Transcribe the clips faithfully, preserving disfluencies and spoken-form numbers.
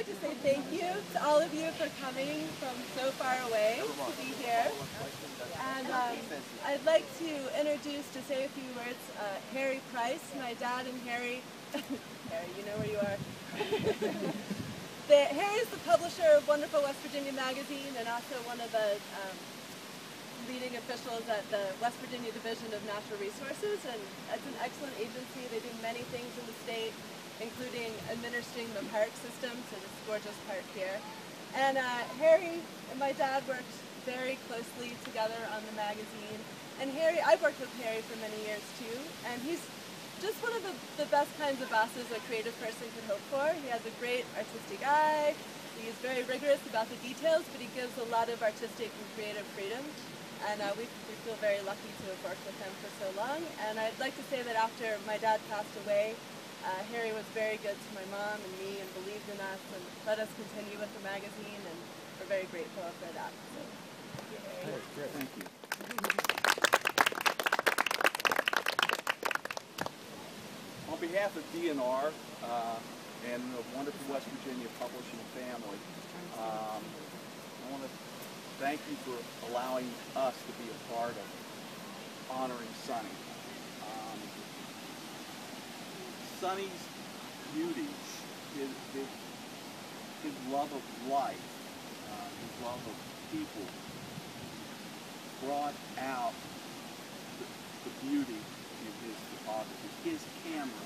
to say thank you to all of you for coming from so far away to be here. And um, I'd like to introduce, to say a few words, uh, Harry Price, my dad and Harry. Harry, you know where you are. the, Harry is the publisher of Wonderful West Virginia magazine and also one of the um, leading officials at the West Virginia Division of Natural Resources, and it's an excellent agency. They do many things in the state, including administering the park system, so this gorgeous park here. And uh, Harry and my dad worked very closely together on the magazine. And Harry, I've worked with Harry for many years too, and he's just one of the, the best kinds of bosses a creative person could hope for. He has a great artistic eye. He's very rigorous about the details, but he gives a lot of artistic and creative freedom. And uh, we, we feel very lucky to have worked with him for so long. And I'd like to say that after my dad passed away, uh, Harry was very good to my mom and me and believed in us and let us continue with the magazine, and we're very grateful for that. So, thank you, Harry. That's great. Thank you. On behalf of D N R uh, and the Wonderful West Virginia Publishing family, um, I want to thank you for allowing us to be a part of honoring Sonny. Um, Sonny's beauty, his, his, his love of life, uh, his love of people, brought out the, the beauty in his photography, his camera.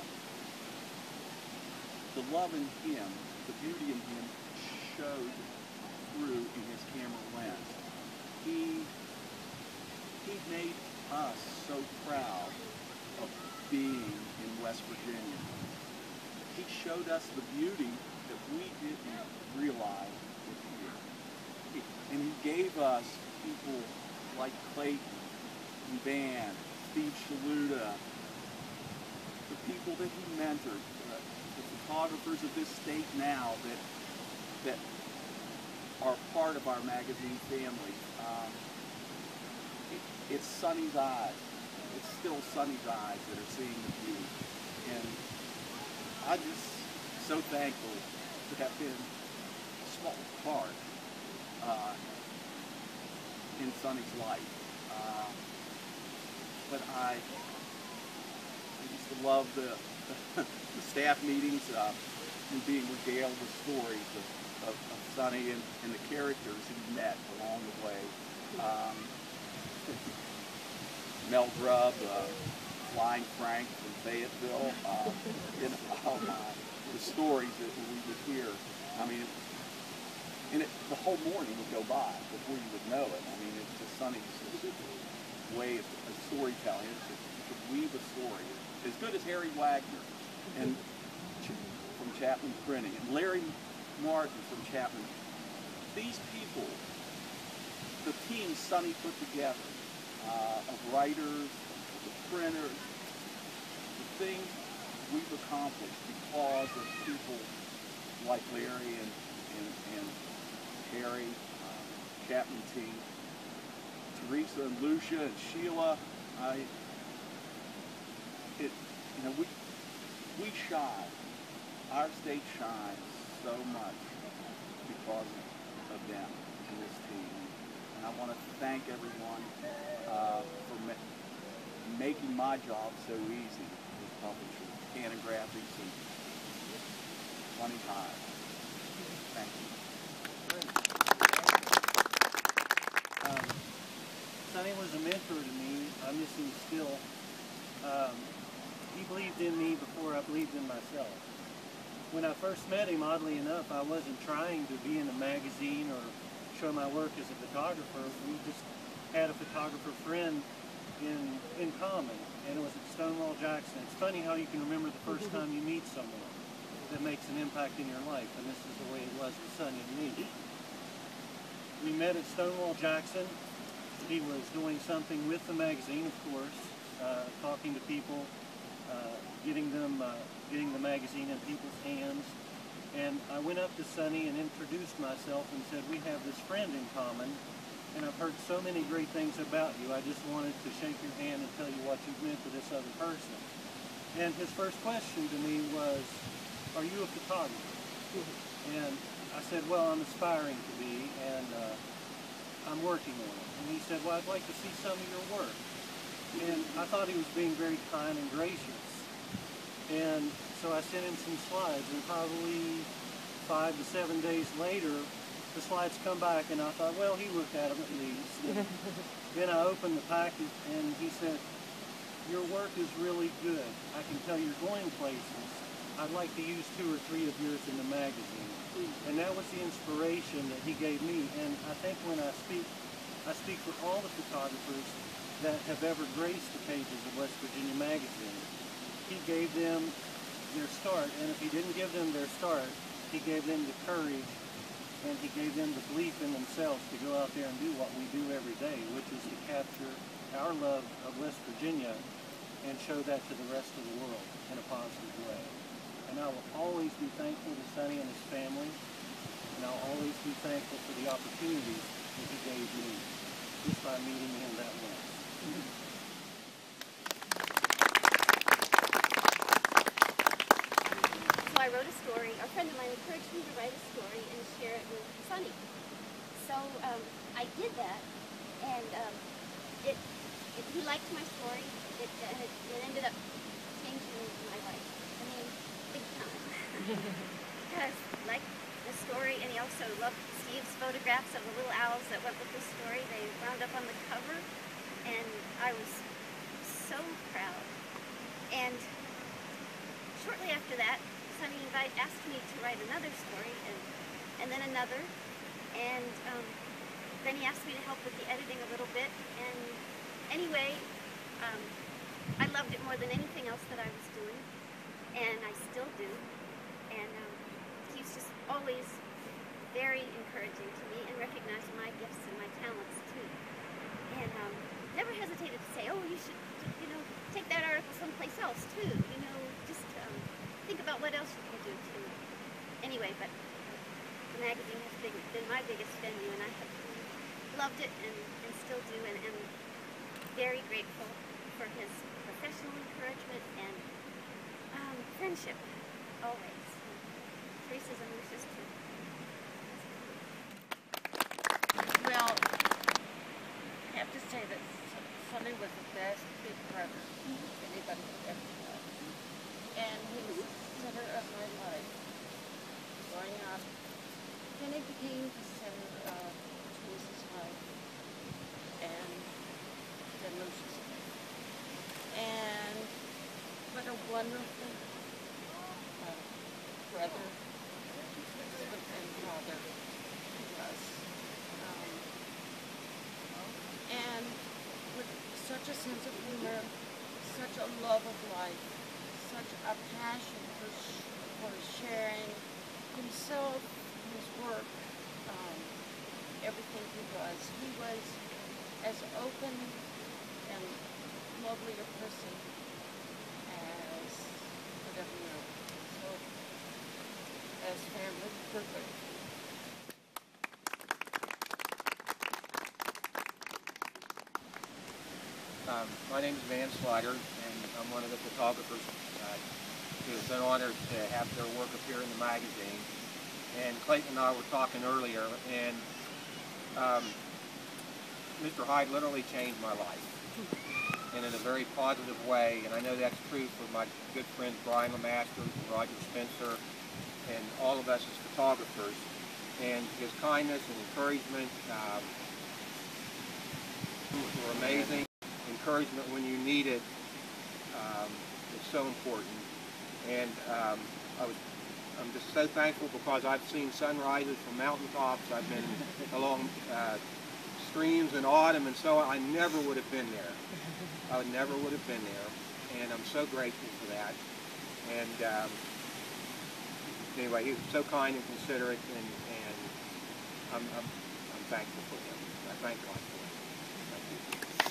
The love in him, the beauty in him showed through in his camera lens. He, he made us so proud of being in West Virginia. He showed us the beauty that we didn't realize was here. He, and he gave us people like Clayton and Van, Steve Shaluta, the people that he mentored, uh, the photographers of this state now that that are part of our magazine family. Um, it, it's Sonny's eyes. It's still Sonny's eyes that are seeing the beauty. And I'm just so thankful to have been a small part uh, in Sonny's life. Uh, but I, I used to love the, the, the staff meetings uh, and being regaled with stories of Of, of Sonny and, and the characters he met along the way. Um, Mel Grubb, uh, Flying Frank from Fayetteville, uh, you know, oh my, the stories that we would hear. I mean, and it, the whole morning would go by before you would know it. I mean, it's just Sonny's way of, of storytelling. It's just, you could weave a story as good as Harry Wagner and from Chapman Printing and Larry Martin from Chapman. These people, the team Sonny put together, uh, of writers, the printers, the things we've accomplished because of people like Larry and, and, and Harry, uh, Chapman team, Teresa and Lucia and Sheila. I, it, you know, we, we shine. Our state shines so much because of them and this team. And I want to thank everyone uh, for ma making my job so easy as publisher. Canon Graphics and Sonny Hyde. Thank you. Um, Sonny was a mentor to me. I miss him still. Um, he believed in me before I believed in myself. When I first met him, oddly enough, I wasn't trying to be in a magazine or show my work as a photographer. We just had a photographer friend in in common, and it was at Stonewall Jackson. It's funny how you can remember the first time you meet someone that makes an impact in your life, and this is the way it was with Sonny and me. We met at Stonewall Jackson. He was doing something with the magazine, of course, uh, talking to people, uh, getting them, uh, getting the magazine in people's hands. And I went up to Sonny and introduced myself and said, we have this friend in common, and I've heard so many great things about you. I just wanted to shake your hand and tell you what you've meant to this other person. And his first question to me was, are you a photographer? And I said, well, I'm aspiring to be, and uh, I'm working on it. And he said, well, I'd like to see some of your work. And I thought he was being very kind and gracious. And so I sent him some slides, and probably five to seven days later, the slides come back, and I thought, well, he looked at them at least. And then I opened the package, and he said, your work is really good. I can tell you're going places. I'd like to use two or three of yours in the magazine. And that was the inspiration that he gave me. And I think when I speak, I speak for all the photographers that have ever graced the pages of West Virginia Magazine. He gave them their start, and if he didn't give them their start, he gave them the courage, and he gave them the belief in themselves to go out there and do what we do every day, which is to capture our love of West Virginia and show that to the rest of the world in a positive way. And I will always be thankful to Sonny and his family, and I'll always be thankful for the opportunities that he gave me just by meeting him that way. So I wrote a story. A friend of mine encouraged me to write a story and share it with Sonny. So um, I did that, and um, it, it, he liked my story. It, uh, it, it ended up changing my life. I mean, big time. Because like the story, and he also loved Steve's photographs of the little owls that went with the story. They wound up on the cover, and I was so proud. And shortly after that, Sonny invite, asked me to write another story, and, and then another, and um, then he asked me to help with the editing a little bit, and anyway, um, I loved it more than anything else that I was doing, and I still do, and um, he's just always very encouraging to me and recognized my gifts and my talents too, and um, never hesitated to say, oh, you should, you know, take that article someplace else too, you know, just um, think about what else you can do too. Anyway, but the magazine has been, been my biggest venue, and I have loved it and, and still do, and am very grateful for his professional encouragement and um, friendship, always. Teresa's and Lucia's too. Well, I have to say that Sonny was the best big brother anybody could ever have. And he was the center of my life growing up. Then he became the center of Teresa's life and then Lucia's life. And what a wonderful uh, brother, husband, and father he was. Um, and with such a sense of humor, such a love of life, such a passion for, sh for sharing himself, his work, um, everything he was. He was as open and lovely a person as whatever you know. So, as family, we're grateful. Um, my name is Van Slider, and I'm one of the photographers. Uh, it's an honor to have their work appear in the magazine. And Clayton and I were talking earlier, and um, Mister Hyde literally changed my life, and in a very positive way. And I know that's true for my good friends Brian LeMaster, Roger Spencer, and all of us as photographers. And his kindness and encouragement um, were amazing. Encouragement when you need it um, is so important, and um, I was I'm just so thankful because I've seen sunrises from mountaintops. I've been along uh, streams in autumn, and so I never would have been there. I would never would have been there, and I'm so grateful for that. And um, anyway, he was so kind and considerate, and, and I'm, I'm I'm thankful for him. I thank God for him. Thank you.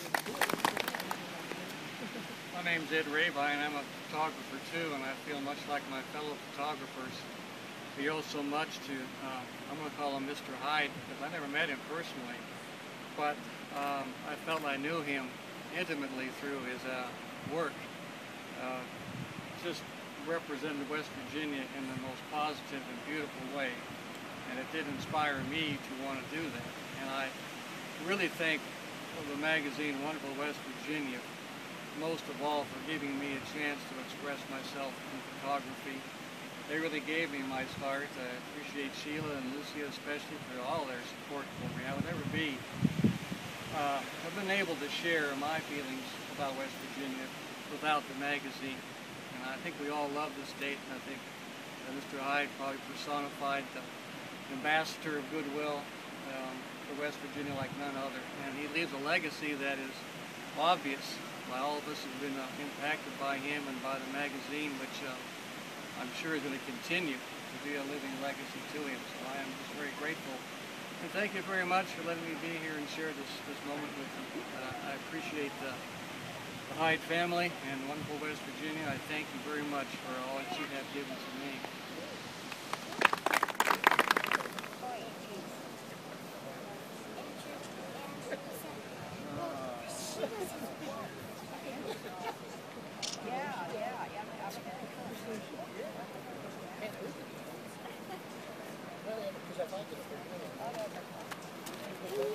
My name's Ed Rabine, and I'm a photographer too, and I feel much like my fellow photographers. We owe so much to, uh, I'm going to call him Mister Hyde, because I never met him personally, but um, I felt I knew him intimately through his uh, work. Uh, just represented West Virginia in the most positive and beautiful way, and it did inspire me to want to do that. And I really thank the magazine Wonderful West Virginia most of all for giving me a chance to express myself in photography. They really gave me my start. I appreciate Sheila and Lucia especially for all their support for me. I would never be, uh, have been able to share my feelings about West Virginia without the magazine. And I think we all love the state, and I think uh, Mister Hyde probably personified the ambassador of goodwill um, for West Virginia like none other. And he leaves a legacy that is obvious by all of us who have been uh, impacted by him and by the magazine, which uh, I'm sure is going to continue to be a living legacy to him. So I am just very grateful. And thank you very much for letting me be here and share this, this moment with you. Uh, I appreciate the, the Hyde family and Wonderful West Virginia. I thank you very much for all that you have given to me. Because I find it